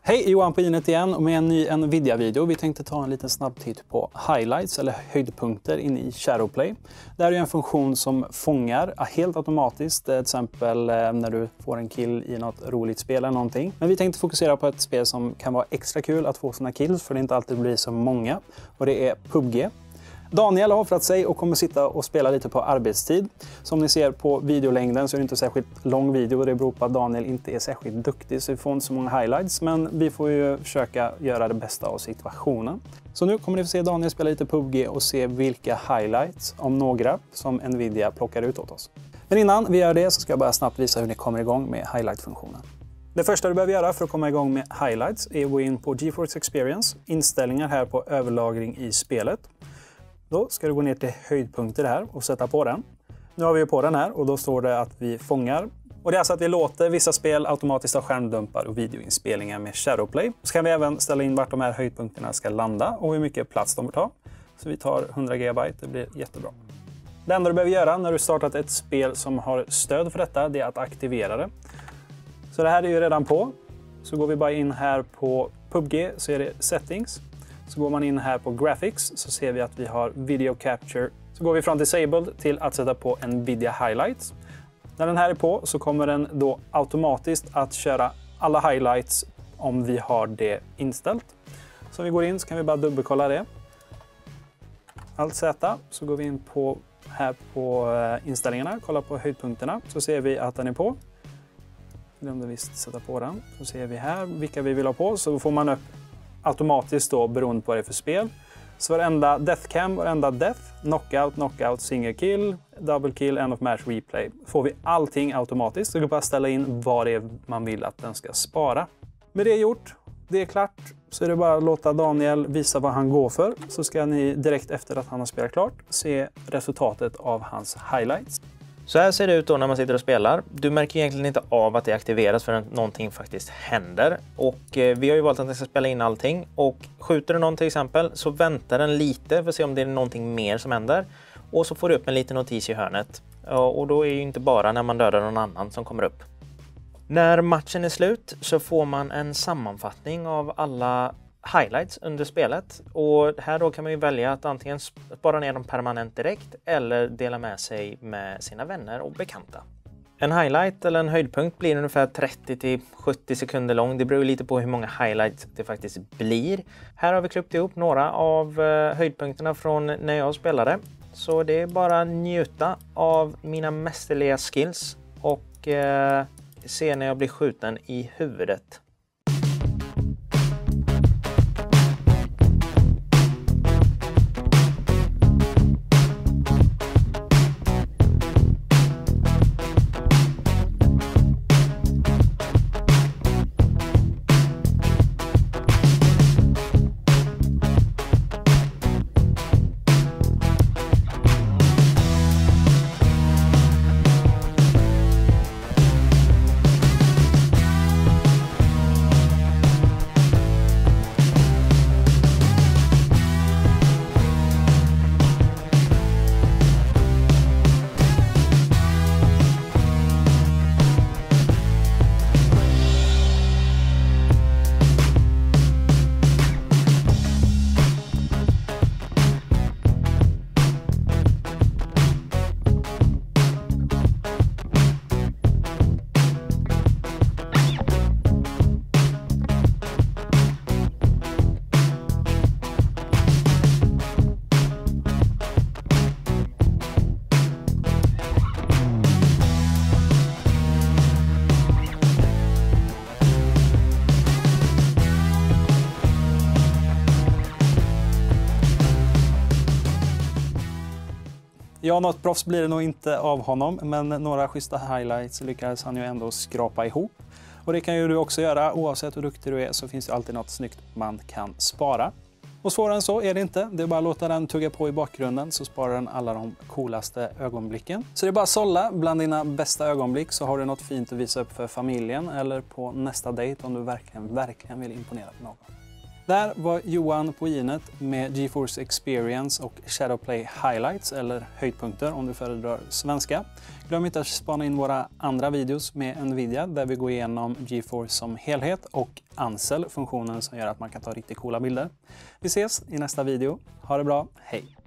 Hej, Johan på Inet igen och med en ny Nvidia-video. Vi tänkte ta en liten snabb titt på highlights eller höjdpunkter inne i Shadowplay. Det här är en funktion som fångar helt automatiskt, till exempel när du får en kill i något roligt spel eller någonting. Men vi tänkte fokusera på ett spel som kan vara extra kul att få såna kills, för det inte alltid blir så många. Och det är PUBG. Daniel har offrat sig och kommer sitta och spela lite på arbetstid. Som ni ser på videolängden så är det inte särskilt lång video. Det beror på att Daniel inte är särskilt duktig, så vi får inte så många highlights. Men vi får ju försöka göra det bästa av situationen. Så nu kommer ni få se Daniel spela lite PUBG och se vilka highlights, om några, som Nvidia plockar ut åt oss. Men innan vi gör det så ska jag bara snabbt visa hur ni kommer igång med highlight-funktionen. Det första du behöver göra för att komma igång med highlights är att gå in på GeForce Experience, inställningar här på överlagring i spelet. Då ska du gå ner till höjdpunkter här och sätta på den. Nu har vi ju på den här och då står det att vi fångar. Och det är alltså att vi låter vissa spel automatiskt ha skärmdumpar och videoinspelningar med Shadowplay. Så kan vi även ställa in vart de här höjdpunkterna ska landa och hur mycket plats de bör ta. Så vi tar 100 GB, det blir jättebra. Det enda du behöver göra när du startat ett spel som har stöd för detta, det är att aktivera det. Så det här är ju redan på. Så går vi bara in här på PUBG så är det Settings. Så går man in här på Graphics så ser vi att vi har Video Capture. Så går vi från Disabled till att sätta på Nvidia Highlights. När den här är på så kommer den då automatiskt att köra alla highlights om vi har det inställt. Så om vi går in så kan vi bara dubbelkolla det. Alt Z, så går vi in på här på inställningarna, kollar på höjdpunkterna, så ser vi att den är på. Jag glömde visst sätta på den. Så ser vi här vilka vi vill ha på, så får man upp automatiskt då beroende på vad det är för spel. Så varenda deathcam, varenda death, knockout, single kill, double kill, end of match, replay. Får vi allting automatiskt. Så det går bara att ställa in vad det är man vill att den ska spara. Med det gjort, det är klart, så är det bara att låta Daniel visa vad han går för. Så ska ni direkt efter att han har spelat klart se resultatet av hans highlights. Så här ser det ut då när man sitter och spelar. Du märker egentligen inte av att det aktiveras förrän någonting faktiskt händer. Och vi har ju valt att den ska spela in allting. Och skjuter du någon till exempel så väntar den lite för att se om det är någonting mer som händer. Och så får du upp en liten notis i hörnet. Och då är det ju inte bara när man dödar någon annan som kommer upp. När matchen är slut så får man en sammanfattning av alla highlights under spelet, och här då kan man ju välja att antingen spara ner dem permanent direkt eller dela med sig med sina vänner och bekanta. En highlight eller en höjdpunkt blir ungefär 30-70 sekunder lång. Det beror lite på hur många highlights det faktiskt blir. Här har vi klippt ihop några av höjdpunkterna från när jag spelade. Så det är bara njuta av mina mästerliga skills och se när jag blir skjuten i huvudet. Ja, något proffs blir det nog inte av honom, men några schyssta highlights lyckades han ju ändå skrapa ihop. Och det kan ju du också göra, oavsett hur duktig du är så finns det alltid något snyggt man kan spara. Och svårare än så är det inte, det är bara att låta den tugga på i bakgrunden så sparar den alla de coolaste ögonblicken. Så det är bara att sålla bland dina bästa ögonblick så har du något fint att visa upp för familjen eller på nästa dejt om du verkligen vill imponera på någon. Där var Johan på Ginet med GeForce Experience och Shadowplay Highlights, eller höjdpunkter om du föredrar svenska. Glöm inte att spana in våra andra videos med Nvidia där vi går igenom GeForce som helhet och Ansel, funktionen som gör att man kan ta riktigt coola bilder. Vi ses i nästa video. Ha det bra, hej!